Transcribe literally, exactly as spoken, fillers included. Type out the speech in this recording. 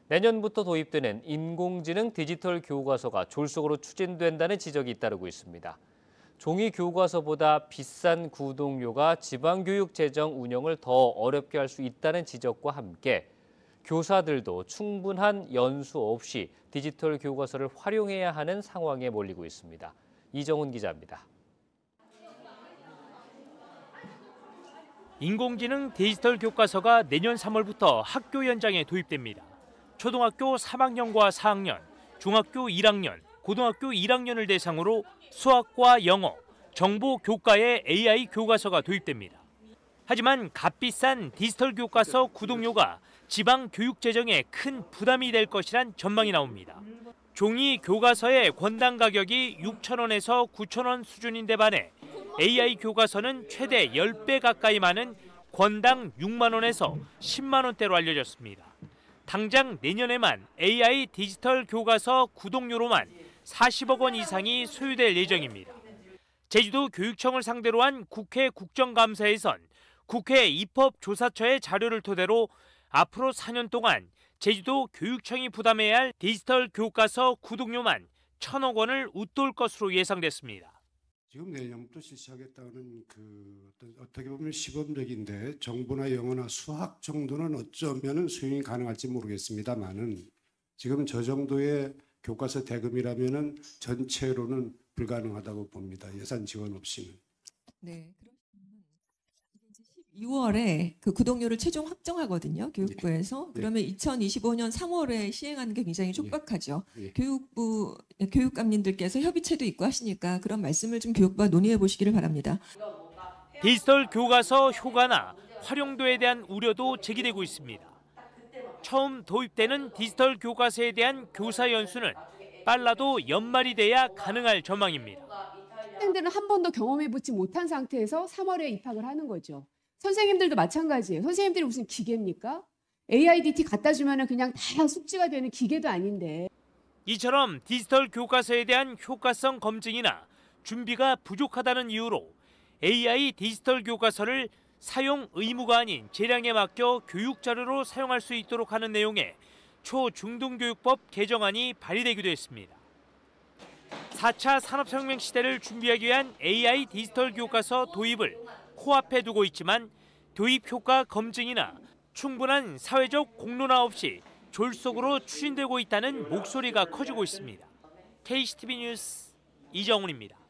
내년부터 도입되는 인공지능 디지털 교과서가 졸속으로 추진된다는 지적이 잇따르고 있습니다. 종이 교과서보다 비싼 구독료가 지방교육 재정 운영을 더 어렵게 할 수 있다는 지적과 함께 교사들도 충분한 연수 없이 디지털 교과서를 활용해야 하는 상황에 몰리고 있습니다. 이정훈 기자입니다. 인공지능 디지털 교과서가 내년 삼월부터 학교 현장에 도입됩니다. 초등학교 삼 학년과 사 학년, 중학교 일 학년, 고등학교 일 학년을 대상으로 수학과 영어, 정보 교과의 에이아이 교과서가 도입됩니다. 하지만 값비싼 디지털 교과서 구독료가 지방 교육 재정에 큰 부담이 될 것이란 전망이 나옵니다. 종이 교과서의 권당 가격이 육천 원에서 구천 원 수준인데 반해 에이아이 교과서는 최대 십 배 가까이 많은 권당 육만 원에서 십만 원대로 알려졌습니다. 당장 내년에만 에이아이 디지털 교과서 구독료로만 사십억 원 이상이 소요될 예정입니다. 제주도 교육청을 상대로 한 국회 국정감사에선 국회 입법조사처의 자료를 토대로 앞으로 사 년 동안 제주도 교육청이 부담해야 할 디지털 교과서 구독료만 천억 원을 웃돌 것으로 예상됐습니다. 지금 내년부터 실시하겠다는 그 어떻게 보면 시범적인데 정보나 영어나 수학 정도는 어쩌면 수용이 가능할지 모르겠습니다만은 지금 저 정도의 교과서 대금이라면은 전체로는 불가능하다고 봅니다. 예산 지원 없이는. 네. 이월에 그 구독료를 최종 확정하거든요. 교육부에서. 네. 그러면 이천이십오 년 삼월에 시행하는 게 굉장히 촉박하죠. 네. 교육부 교육감님들께서 협의체도 있고 하시니까 그런 말씀을 좀 교육부와 논의해 보시기를 바랍니다. 디지털 교과서 효과나 활용도에 대한 우려도 제기되고 있습니다. 처음 도입되는 디지털 교과서에 대한 교사 연수는 빨라도 연말이 돼야 가능할 전망입니다. 학생들은 한 번도 경험해보지 못한 상태에서 삼월에 입학을 하는 거죠. 선생님들도 마찬가지예요. 선생님들이 무슨 기계입니까? 에이아이디티 갖다 주면 그냥 다 숙지가 되는 기계도 아닌데. 이처럼 디지털 교과서에 대한 효과성 검증이나 준비가 부족하다는 이유로 에이아이 디지털 교과서를 사용 의무가 아닌 재량에 맡겨 교육 자료로 사용할 수 있도록 하는 내용의 초중등교육법 개정안이 발의되기도 했습니다. 사 차 산업혁명 시대를 준비하기 위한 에이아이 디지털 교과서 도입을 코앞에 두고 있지만 도입 효과 검증이나 충분한 사회적 공론화 없이 졸속으로 추진되고 있다는 목소리가 커지고 있습니다. 케이씨티비 뉴스 이정훈입니다.